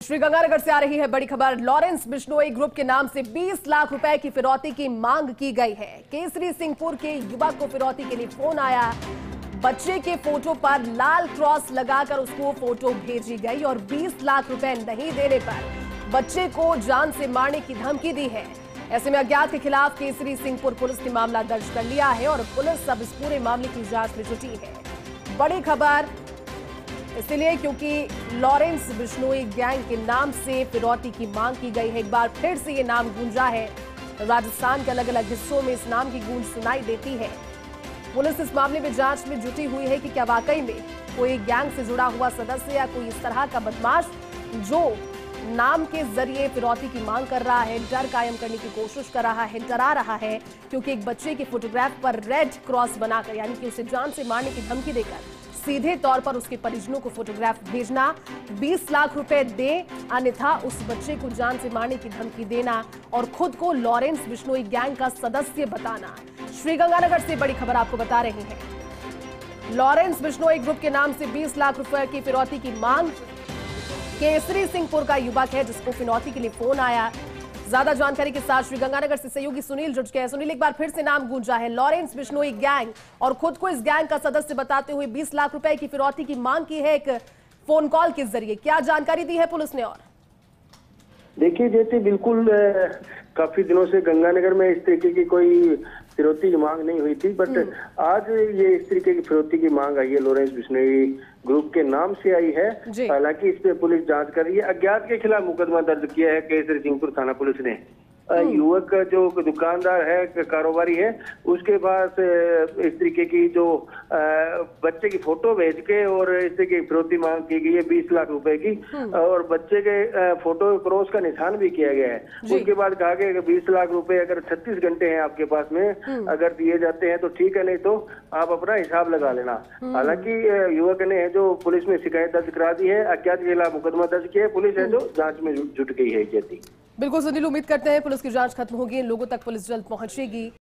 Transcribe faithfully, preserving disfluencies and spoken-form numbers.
श्रीगंगानगर से आ रही है बड़ी खबर। लॉरेंस बिश्नोई ग्रुप के नाम से बीस लाख रुपए की फिरौती की मांग की गई है। केसरी सिंहपुर के युवक को फिरौती के लिए फोन आया। बच्चे के फोटो पर लाल क्रॉस लगाकर उसको फोटो भेजी गई और बीस लाख रुपए नहीं देने पर बच्चे को जान से मारने की धमकी दी है। ऐसे में अज्ञात के खिलाफ केसरी सिंहपुर पुलिस ने मामला दर्ज कर लिया है और पुलिस अब इस पूरे मामले की जांच में जुटी है। बड़ी खबर इसलिए क्योंकि लॉरेंस बिश्नोई गैंग के नाम से फिरौती की मांग की गई है। एक बार फिर से ये नाम गूंजा है। राजस्थान के अलग अलग हिस्सों में इस नाम की गूंज सुनाई देती है। पुलिस इस मामले में जांच में जुटी हुई है कि क्या वाकई में कोई गैंग से जुड़ा हुआ सदस्य या कोई इस तरह का बदमाश जो नाम के जरिए फिरौती की मांग कर रहा है, डर कायम करने की कोशिश कर रहा है, डरा रहा है, क्योंकि एक बच्चे की फोटोग्राफ पर रेड क्रॉस बनाकर यानी कि उसे जान से मारने की धमकी देकर सीधे तौर पर उसके परिजनों को फोटोग्राफ भेजना, बीस लाख रुपए दे अन्यथा उस बच्चे को जान से मारने की धमकी देना और खुद को लॉरेंस बिश्नोई गैंग का सदस्य बताना। श्रीगंगानगर से बड़ी खबर आपको बता रहे हैं। लॉरेंस बिश्नोई ग्रुप के नाम से बीस लाख रुपए की फिरौती की मांग। केसरी सिंहपुर का युवक है जिसको फिरौती के लिए फोन आया। ज्यादा जानकारी के साथ श्रीगंगानगर से सहयोगी सुनील जुड़ गए हैं। सुनील, एक बार फिर से नाम गूंजा है लॉरेंस बिश्नोई गैंग और खुद को इस गैंग का सदस्य बताते हुए बीस लाख रुपए की फिरौती की मांग की है एक फोन कॉल के जरिए। क्या जानकारी दी है पुलिस ने? और देखिए जैसे बिल्कुल काफी दिनों से गंगानगर में इस तरीके की कोई फिरौती की मांग नहीं हुई थी, बट आज ये इस तरीके की फिरौती की मांग आई है। लॉरेंस बिश्नोई ग्रुप के नाम से आई है। हालांकि इस पे पुलिस जांच कर रही है। अज्ञात के खिलाफ मुकदमा दर्ज किया है केसरी सिंहपुर थाना पुलिस ने। युवक का जो दुकानदार है, कारोबारी है, उसके पास इस तरीके की जो बच्चे की फोटो भेज के और इस तरीके की फिरौती मांग की गई है बीस लाख रुपए की, और बच्चे के फोटो क्रॉस का निशान भी किया गया है। उसके बाद कहा गया कि बीस लाख रुपए अगर छत्तीस घंटे हैं आपके पास में, अगर दिए जाते हैं तो ठीक है, नहीं तो आप अपना हिसाब लगा लेना। हालांकि युवक ने जो पुलिस में शिकायत दर्ज करा दी है। अज्ञात के खिलाफ मुकदमा दर्ज किया है। पुलिस है जो जांच में जुट गई है। बिल्कुल सुनील, उम्मीद करते हैं पुलिस की जांच खत्म होगी, इन लोगों तक पुलिस जल्द पहुंचेगी।